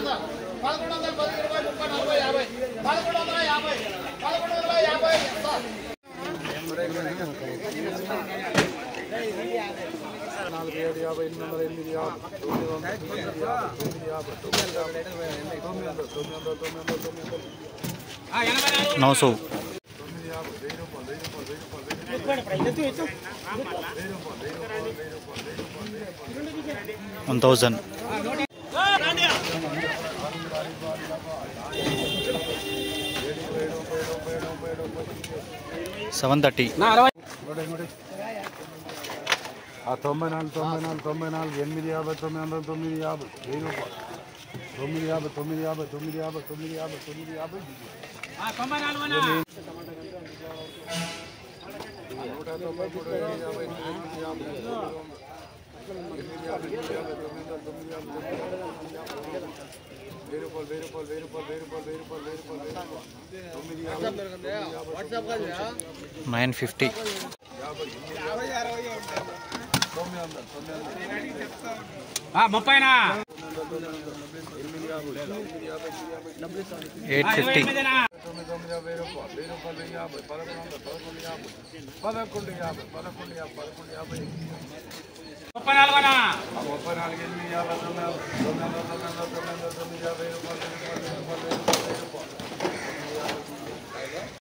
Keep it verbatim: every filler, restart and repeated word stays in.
నాలుగు ఏడు యాభై ఎనిమిది వందల ఎనిమిది యాభై తొమ్మిది వందల తొమ్మిది యాభై తొమ్మిది యాభై తొమ్మిది వందల తొమ్మిది వందల తొమ్మిది వందల తొమ్మిది వందల నौ सौ తొమ్మిది యాభై వెయ్యి రూపాయలు వెయ్యి రూపాయలు వెయ్యి రూపాయలు వెయ్యి రూపాయలు वन थाउजेंड सेवन थर्टी తొంభై నాలుగు తొంభై నాలుగు తొంభై నాలుగు ఎనిమిది యాభై తొమ్మిది వందల తొమ్మిది యాభై వెయ్యి రూపాయలు తొమ్మిది యాభై తొమ్మిది యాభై తొమ్మిది యాభై తొమ్మిది యాభై తొమ్మిది యాభై నూట తొంభై మూడు ఎనిమిది యాభై ఎనిమిది యాభై ఎనిమిది యాభై ఎనిమిది యాభై తొమ్మిది వందల తొమ్మిది యాభై వెయ్యి రూపాయలు వెయ్యి రూపాయలు వెయ్యి రూపాయలు వెయ్యి రూపాయలు వెయ్యి రూపాయలు వెయ్యి రూపాయలు తొమ్మిది యాభై नाइन फिफ्टी ముప్పైనా एट फिफ्टी పదకొండు యాభై పదకొండు యాభై పదకొండు యాభై ముప్పై నాలుగునా ముప్పై నాలుగు ఎనిమిది యాభై తొమ్మిది తొమ్మిది వందల తొమ్మిది వందల తొమ్మిది వందల తొమ్మిది యాభై రూపాయలు